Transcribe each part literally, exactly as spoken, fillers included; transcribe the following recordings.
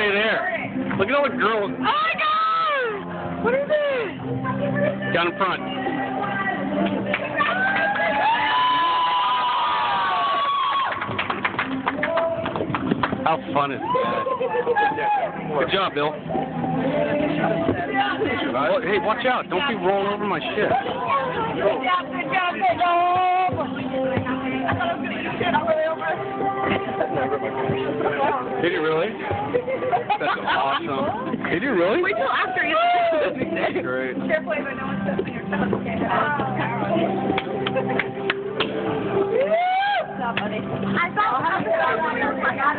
stay there. Look at all the girls. Oh my God! What is it? Down in front. How fun is that? Good job, Bill. Oh, hey, watch out. Don't be rolling over my shit. Good job, good job, good job! I thought I was going to eat shit all the way over. Did he really? That's awesome. Did you really? Wait till after you That's great. Careful, but no one steps on your toes. Okay. Somebody. I thought I was going to my God.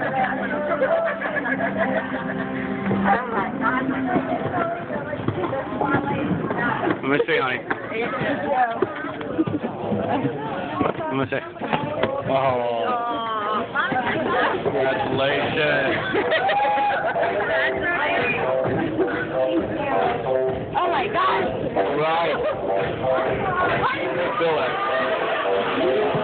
Let me see, honey. Let me see. Oh. Congratulations. Oh my God. Right. Feel it.